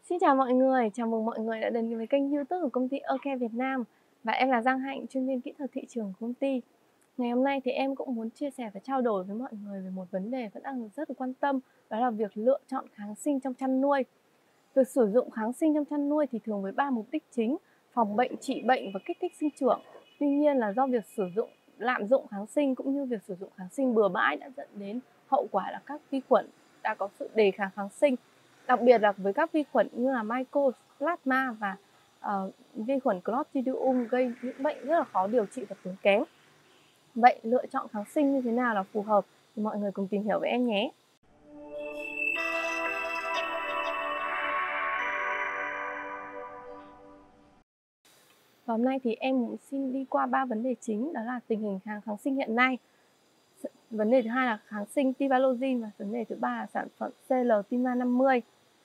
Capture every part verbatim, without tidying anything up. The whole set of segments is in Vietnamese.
Xin chào mọi người, chào mừng mọi người đã đến với kênh YouTube của công ty Oke Việt Nam. Và em là Giang Hạnh, chuyên viên kỹ thuật thị trường của công ty. Ngày hôm nay thì em cũng muốn chia sẻ và trao đổi với mọi người về một vấn đề vẫn đang rất là quan tâm, đó là việc lựa chọn kháng sinh trong chăn nuôi. Việc sử dụng kháng sinh trong chăn nuôi thì thường với ba mục đích chính: phòng bệnh, trị bệnh và kích thích sinh trưởng. Tuy nhiên là do việc sử dụng lạm dụng kháng sinh cũng như việc sử dụng kháng sinh bừa bãi đã dẫn đến hậu quả là các vi khuẩn đã có sự đề kháng kháng sinh. Đặc biệt là với các vi khuẩn như là Mycoplasma và uh, vi khuẩn Clostridium gây những bệnh rất là khó điều trị và tốn kém. Vậy lựa chọn kháng sinh như thế nào là phù hợp thì mọi người cùng tìm hiểu với em nhé. Và hôm nay thì em cũng xin đi qua ba vấn đề chính, đó là tình hình kháng kháng sinh hiện nay, vấn đề thứ hai là kháng sinh Tivalozin và vấn đề thứ ba là sản phẩm xê lờ Tima năm mươi.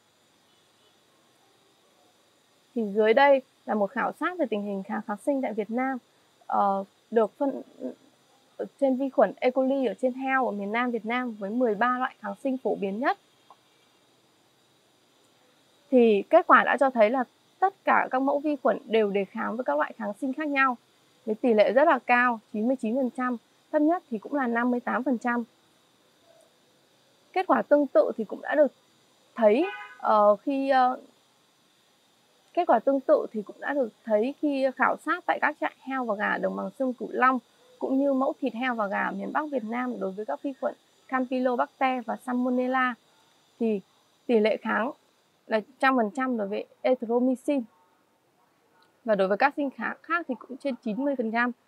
Thì dưới đây là một khảo sát về tình hình kháng kháng sinh tại Việt Nam, uh, được phân trên vi khuẩn E. coli ở trên heo ở miền Nam Việt Nam với mười ba loại kháng sinh phổ biến nhất. Thì kết quả đã cho thấy là tất cả các mẫu vi khuẩn đều đề kháng với các loại kháng sinh khác nhau với tỷ lệ rất là cao, chín mươi chín phần trăm, thấp nhất thì cũng là năm mươi tám phần trăm. Kết quả tương tự thì cũng đã được thấy uh, khi uh, Kết quả tương tự thì cũng đã được thấy khi khảo sát tại các trại heo và gà đồng bằng sông Cửu Long, cũng như mẫu thịt heo và gà ở miền Bắc Việt Nam đối với các vi khuẩn Campylobacter và Salmonella. Thì tỷ lệ kháng là một trăm phần trăm đối với Erythromycin. Và đối với các sinh kháng khác thì cũng trên chín mươi phần trăm.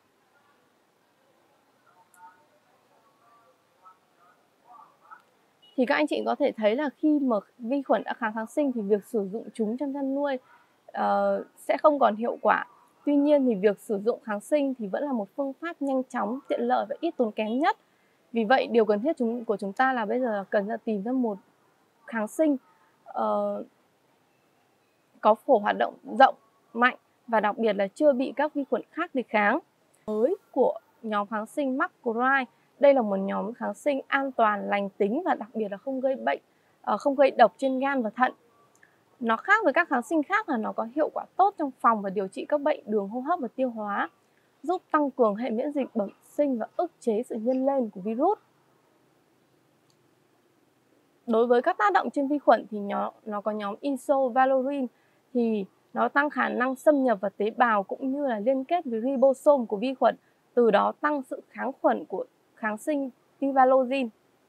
Thì các anh chị có thể thấy là khi mà vi khuẩn đã kháng kháng sinh thì việc sử dụng chúng trong chăn nuôi uh, sẽ không còn hiệu quả. Tuy nhiên thì việc sử dụng kháng sinh thì vẫn là một phương pháp nhanh chóng, tiện lợi và ít tốn kém nhất. Vì vậy điều cần thiết chúng, của chúng ta là bây giờ là cần ra tìm ra một kháng sinh uh, có phổ hoạt động rộng, mạnh và đặc biệt là chưa bị các vi khuẩn khác đề kháng. Mới của nhóm kháng sinh Macrolide, đây là một nhóm kháng sinh an toàn, lành tính và đặc biệt là không gây bệnh, không gây độc trên gan và thận. Nó khác với các kháng sinh khác là nó có hiệu quả tốt trong phòng và điều trị các bệnh đường hô hấp và tiêu hóa, giúp tăng cường hệ miễn dịch bẩm sinh và ức chế sự nhân lên của virus. Đối với các tác động trên vi khuẩn thì nó, nó có nhóm isovaleric, thì nó tăng khả năng xâm nhập vào tế bào cũng như là liên kết với ribosome của vi khuẩn, từ đó tăng sự kháng khuẩn của kháng sinh Tivalozin.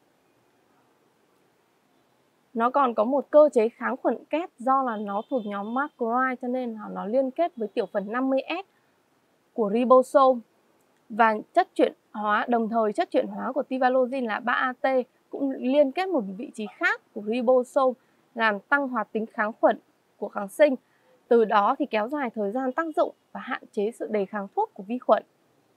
Nó còn có một cơ chế kháng khuẩn kép do là nó thuộc nhóm macrolide cho nên là nó liên kết với tiểu phần năm mươi S của ribosome. Và chất chuyển hóa, đồng thời chất chuyển hóa của Tivalozin là ba A T cũng liên kết một vị trí khác của ribosome, làm tăng hoạt tính kháng khuẩn của kháng sinh. Từ đó thì kéo dài thời gian tác dụng và hạn chế sự đề kháng thuốc của vi khuẩn.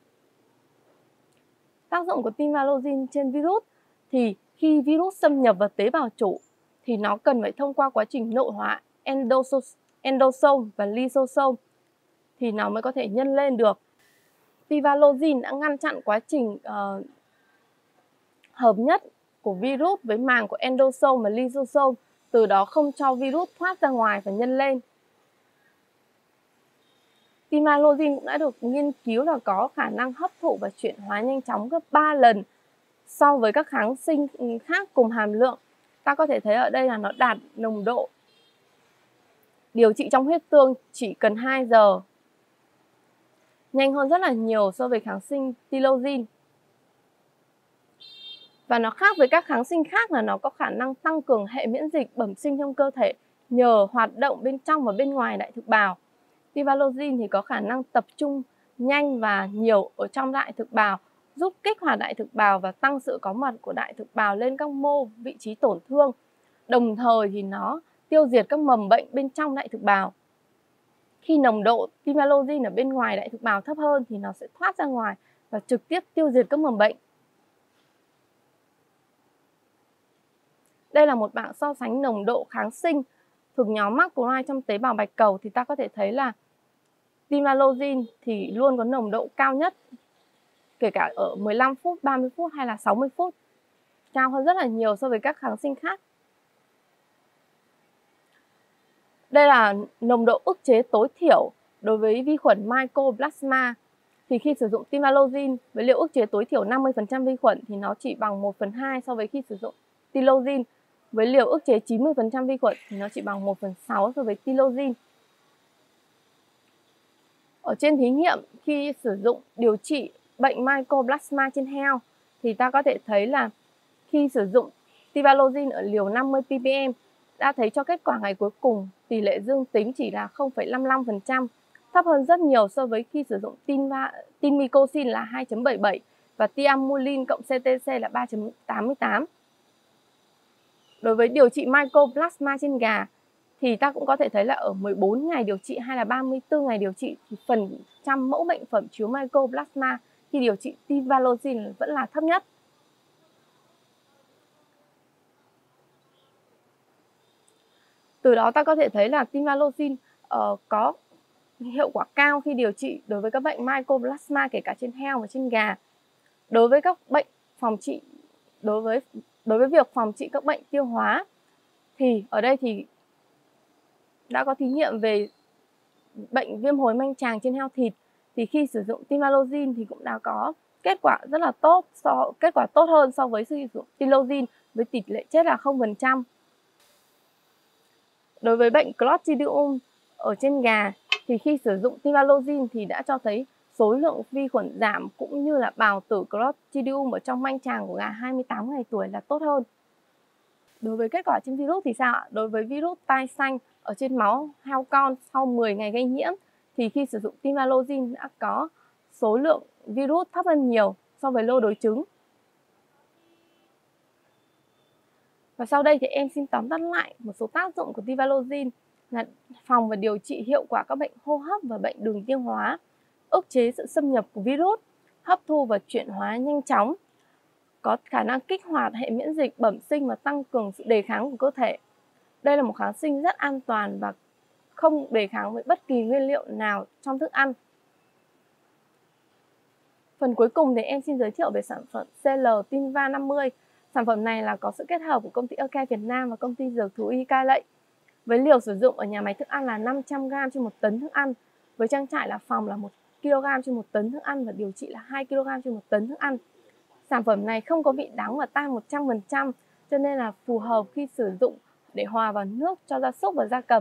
Tác dụng của Tivalozin trên virus thì khi virus xâm nhập vào tế bào chủ thì nó cần phải thông qua quá trình nội hóa endosome và lysosome thì nó mới có thể nhân lên được. Tivalozin đã ngăn chặn quá trình uh, hợp nhất của virus với màng của endosome và lysosome, từ đó không cho virus thoát ra ngoài và nhân lên. Tivalozin cũng đã được nghiên cứu là có khả năng hấp thụ và chuyển hóa nhanh chóng gấp ba lần so với các kháng sinh khác cùng hàm lượng. Ta có thể thấy ở đây là nó đạt nồng độ điều trị trong huyết tương chỉ cần hai giờ, nhanh hơn rất là nhiều so với kháng sinh Tivalozin. Và nó khác với các kháng sinh khác là nó có khả năng tăng cường hệ miễn dịch bẩm sinh trong cơ thể nhờ hoạt động bên trong và bên ngoài đại thực bào. Tivalozin thì có khả năng tập trung nhanh và nhiều ở trong đại thực bào, giúp kích hoạt đại thực bào và tăng sự có mặt của đại thực bào lên các mô vị trí tổn thương. Đồng thời thì nó tiêu diệt các mầm bệnh bên trong đại thực bào. Khi nồng độ Tivalozin ở bên ngoài đại thực bào thấp hơn thì nó sẽ thoát ra ngoài và trực tiếp tiêu diệt các mầm bệnh. Đây là một bảng so sánh nồng độ kháng sinh thuộc nhóm macrolide trong tế bào bạch cầu, thì ta có thể thấy là Tivalozin thì luôn có nồng độ cao nhất, kể cả ở mười lăm phút, ba mươi phút hay là sáu mươi phút, cao hơn rất là nhiều so với các kháng sinh khác. Đây là nồng độ ức chế tối thiểu đối với vi khuẩn Mycoplasma. Thì khi sử dụng Timalozin với liều ức chế tối thiểu năm mươi phần trăm vi khuẩn thì nó chỉ bằng một phần hai so với khi sử dụng Tilozin. Với liều ức chế chín mươi phần trăm vi khuẩn thì nó chỉ bằng một phần sáu so với Tilozin. Ở trên thí nghiệm khi sử dụng điều trị bệnh Mycoplasma trên heo thì ta có thể thấy là khi sử dụng Timalozin ở liều năm mươi ppm đã thấy cho kết quả ngày cuối cùng tỷ lệ dương tính chỉ là không phẩy năm mươi lăm phần trăm, thấp hơn rất nhiều so với khi sử dụng Tinmicosin là hai chấm bảy mươi bảy và Tiamulin cộng xê tê xê là ba chấm tám mươi tám. Đối với điều trị Mycoplasma trên gà thì ta cũng có thể thấy là ở mười bốn ngày điều trị hay là ba mươi tư ngày điều trị thì phần trăm mẫu bệnh phẩm chứa Mycoplasma khi điều trị Timalozin vẫn là thấp nhất. Từ đó ta có thể thấy là Timalozin uh, có hiệu quả cao khi điều trị đối với các bệnh Mycoplasma kể cả trên heo và trên gà. Đối với các bệnh phòng trị đối với đối với việc phòng trị các bệnh tiêu hóa thì ở đây thì đã có thí nghiệm về bệnh viêm hồi manh tràng trên heo thịt thì khi sử dụng Timalozin thì cũng đã có kết quả rất là tốt, so kết quả tốt hơn so với sử dụng Tilozin với tỷ lệ chết là không phần trăm. Đối với bệnh Clostridium ở trên gà thì khi sử dụng Timalozin thì đã cho thấy số lượng vi khuẩn giảm cũng như là bào tử Clostridium ở trong manh tràng của gà hai mươi tám ngày tuổi là tốt hơn. Đối với kết quả trên virus thì sao ạ? Đối với virus tai xanh ở trên máu heo con sau mười ngày gây nhiễm thì khi sử dụng Timalozin đã có số lượng virus thấp hơn nhiều so với lô đối chứng. Và sau đây thì em xin tóm tắt lại một số tác dụng của Timalozin là phòng và điều trị hiệu quả các bệnh hô hấp và bệnh đường tiêu hóa, ức chế sự xâm nhập của virus, hấp thu và chuyển hóa nhanh chóng, có khả năng kích hoạt hệ miễn dịch bẩm sinh và tăng cường sự đề kháng của cơ thể. Đây là một kháng sinh rất an toàn và không đề kháng với bất kỳ nguyên liệu nào trong thức ăn. Phần cuối cùng thì em xin giới thiệu về sản phẩm xê lờ Tinva năm mươi. Sản phẩm này là có sự kết hợp của công ty Ơ Ke Việt Nam và công ty dược thú y Cai Lệ. Với liều sử dụng ở nhà máy thức ăn là năm trăm gam trên một tấn thức ăn, với trang trại là phòng là một ki lô gam trên một tấn thức ăn và điều trị là hai ki lô gam trên một tấn thức ăn. Sản phẩm này không có vị đắng và tan một trăm phần trăm, cho nên là phù hợp khi sử dụng để hòa vào nước cho gia súc và gia cầm.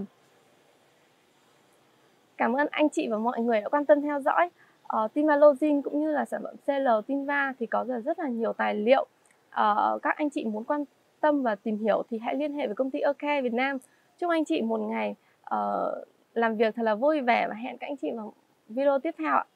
Cảm ơn anh chị và mọi người đã quan tâm theo dõi. Uh, Timalozin cũng như là sản phẩm xê lờ Tinva thì có rất là nhiều tài liệu. Uh, các anh chị muốn quan tâm và tìm hiểu thì hãy liên hệ với công ty Ơ Ke Việt Nam. Chúc anh chị một ngày uh, làm việc thật là vui vẻ và hẹn các anh chị vào video tiếp theo ạ.